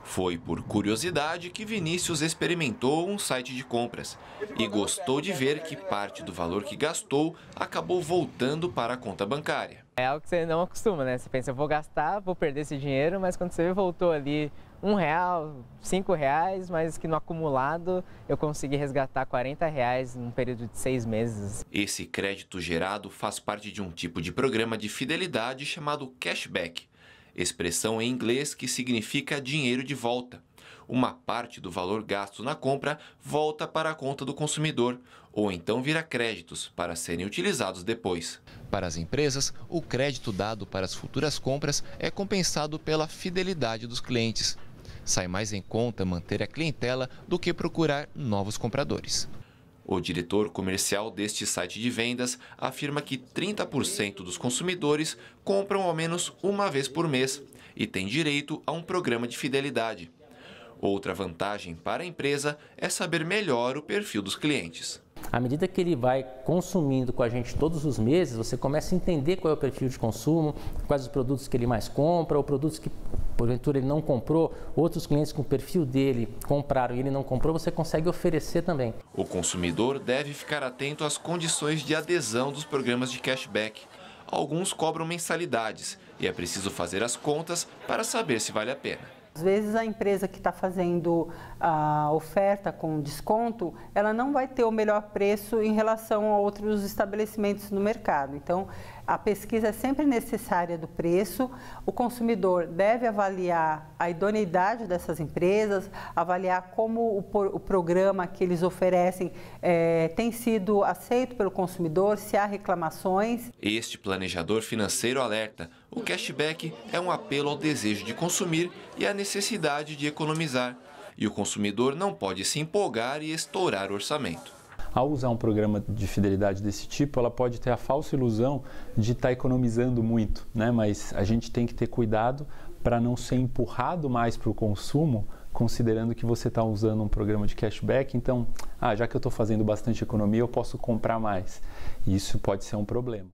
Foi por curiosidade que Vinícius experimentou um site de compras e gostou de ver que parte do valor que gastou acabou voltando para a conta bancária. É algo que você não acostuma, né? Você pensa, eu vou gastar, vou perder esse dinheiro, mas quando você vê, voltou ali R$1, R$5, mas que no acumulado eu consegui resgatar R$40 num período de 6 meses. Esse crédito gerado faz parte de um tipo de programa de fidelidade chamado cashback, expressão em inglês que significa dinheiro de volta. Uma parte do valor gasto na compra volta para a conta do consumidor, ou então vira créditos para serem utilizados depois. Para as empresas, o crédito dado para as futuras compras é compensado pela fidelidade dos clientes. Sai mais em conta manter a clientela do que procurar novos compradores. O diretor comercial deste site de vendas afirma que 30% dos consumidores compram ao menos uma vez por mês e têm direito a um programa de fidelidade. Outra vantagem para a empresa é saber melhor o perfil dos clientes. À medida que ele vai consumindo com a gente todos os meses, você começa a entender qual é o perfil de consumo, quais os produtos que ele mais compra, ou produtos que porventura ele não comprou, outros clientes com o perfil dele compraram e ele não comprou, você consegue oferecer também. O consumidor deve ficar atento às condições de adesão dos programas de cashback. Alguns cobram mensalidades e é preciso fazer as contas para saber se vale a pena. Às vezes a empresa que está fazendo a oferta com desconto, ela não vai ter o melhor preço em relação a outros estabelecimentos no mercado. Então, a pesquisa é sempre necessária do preço, o consumidor deve avaliar a idoneidade dessas empresas, avaliar como o programa que eles oferecem tem sido aceito pelo consumidor, se há reclamações. Este planejador financeiro alerta: o cashback é um apelo ao desejo de consumir e à necessidade de economizar. E o consumidor não pode se empolgar e estourar o orçamento. Ao usar um programa de fidelidade desse tipo, ela pode ter a falsa ilusão de estar economizando muito, né? Mas a gente tem que ter cuidado para não ser empurrado mais para o consumo, considerando que você está usando um programa de cashback. Então, já que eu estou fazendo bastante economia, eu posso comprar mais. E isso pode ser um problema.